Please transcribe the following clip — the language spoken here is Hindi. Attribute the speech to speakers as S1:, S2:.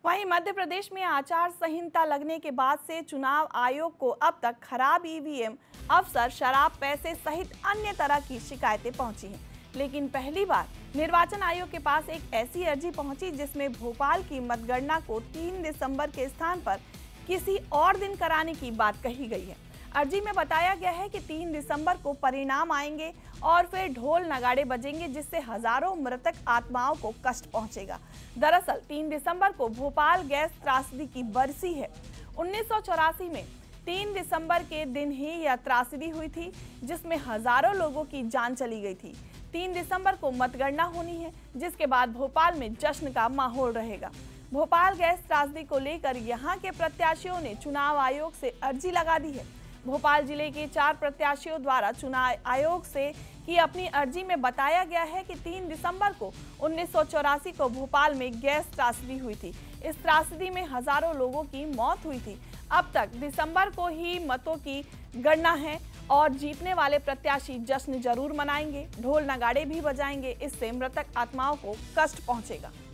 S1: वहीं मध्य प्रदेश में आचार संहिता लगने के बाद से चुनाव आयोग को अब तक खराब ईवीएम, अफसर, शराब, पैसे सहित अन्य तरह की शिकायतें पहुंची हैं। लेकिन पहली बार निर्वाचन आयोग के पास एक ऐसी अर्जी पहुंची जिसमें भोपाल की मतगणना को 3 दिसंबर के स्थान पर किसी और दिन कराने की बात कही गई है। अर्जी में बताया गया है कि 3 दिसंबर को परिणाम आएंगे और फिर ढोल नगाड़े बजेंगे, जिससे हजारों मृतक आत्माओं को कष्ट पहुंचेगा। दरअसल 3 दिसंबर को भोपाल गैस त्रासदी की बरसी है। 1984 में 3 दिसंबर के दिन ही यह त्रासदी हुई थी, जिसमें हजारों लोगों की जान चली गई थी। 3 दिसंबर को मतगणना होनी है, जिसके बाद भोपाल में जश्न का माहौल रहेगा। भोपाल गैस त्रासदी को लेकर यहां के प्रत्याशियों ने चुनाव आयोग से अर्जी लगा दी है। भोपाल जिले के 4 प्रत्याशियों द्वारा चुनाव आयोग से की अपनी अर्जी में बताया गया है कि 3 दिसंबर को 1984 को भोपाल में गैस त्रासदी हुई थी। इस त्रासदी में हजारों लोगों की मौत हुई थी। अब तक दिसंबर को ही मतों की गणना है और जीतने वाले प्रत्याशी जश्न जरूर मनाएंगे, ढोल नगाड़े भी बजाएंगे। इससे मृतक आत्माओं को कष्ट पहुंचेगा।